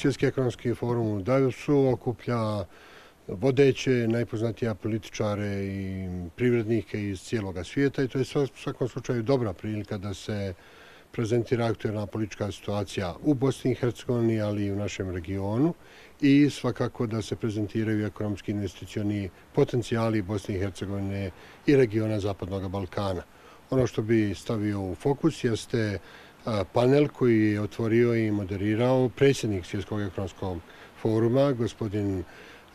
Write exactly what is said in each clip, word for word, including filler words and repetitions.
Svjetski ekonomski forum u Davosu okuplja vodeće, najpoznatija političare i privrednike iz cijeloga svijeta i to je u svakom slučaju dobra prilika da se prezentira aktualna politička situacija u Bosni i Hercegovini, ali i u našem regionu i svakako da se prezentiraju ekonomski investicioni potencijali Bosne i Hercegovine i regiona Zapadnog Balkana. Ono što bi stavio u fokus jeste panel koji je otvorio i moderirao predsjednik Svjetskog ekonomskog foruma, gospodin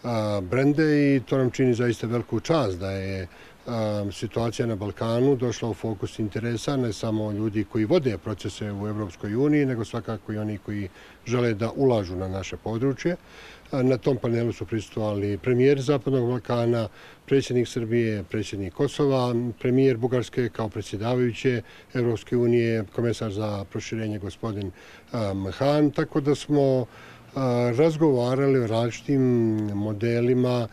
Brende, i to nam čini zaista veliku čast da je situacija na Balkanu došla u fokus interesa ne samo ljudi koji vode procese u Europskoj uniji, nego svakako i oni koji žele da ulažu na naše područje. Na tom panelu su prisustvovali premijer Zapadnog Balkana, predsjednik Srbije, predsjednik Kosova, premijer Bugarske kao predsjedavajuće Europske unije, komesar za proširenje gospodin Han, tako da smo razgovarali o različitim modelima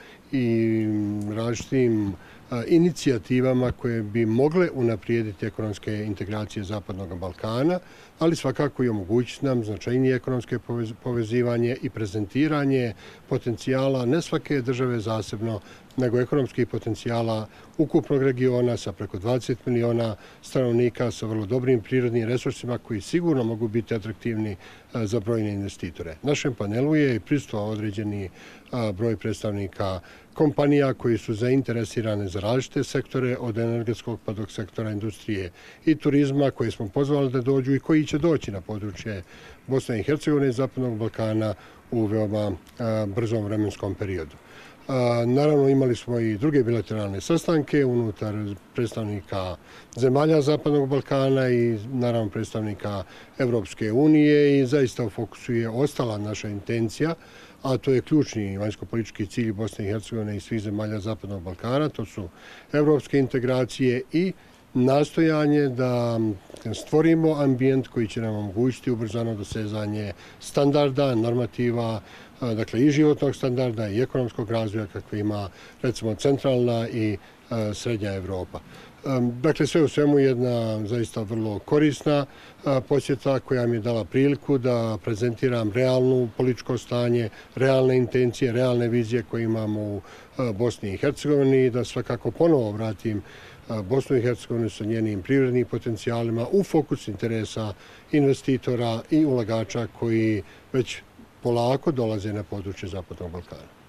i različitim inicijativama koje bi mogle unaprijediti ekonomske integracije Zapadnog Balkana, ali svakako i omogućiti nam značajnije ekonomske povezivanje i prezentiranje potencijala ne svake države zasebno, nego ekonomskih potencijala ukupnog regiona sa preko dvadeset miliona stanovnika, sa vrlo dobrim prirodnim resursima koji sigurno mogu biti atraktivni za brojne investitore. Našem panelu je prisustvovao određeni broj predstavnika kompanija koji su zainteresirane za različite sektore, od energetskog pa do sektora industrije i turizma, koje smo pozvali da dođu i koji će doći na područje Bosne i Hercegovine i Zapadnog Balkana u veoma brzom vremenskom periodu. Naravno, imali smo i druge bilateralne sastanke unutar predstavnika zemalja Zapadnog Balkana i naravno predstavnika Evropske unije i zaista u fokusu je ostala naša intencija, a to je ključni vanjsko-politički cilj Bosne i Hercegovine i svih zemalja Zapadnog Balkana, to su evropske integracije i nastojanje da stvorimo ambijent koji će nam omogućiti ubrzano dosezanje standarda, normativa, dakle i životnog standarda i ekonomskog razvoja kakve ima recimo centralna i srednja Evropa. Dakle, sve u svemu jedna zaista vrlo korisna posjeta koja mi je dala priliku da prezentiram realno političko stanje, realne intencije, realne vizije koje imamo u Bosni i Hercegovini i da svakako ponovo vratim Bosnu i Hercegovinu sa njenim privrednim potencijalima u fokus interesa investitora i ulagača koji već polako dolaze na područje Zapadnog Balkana.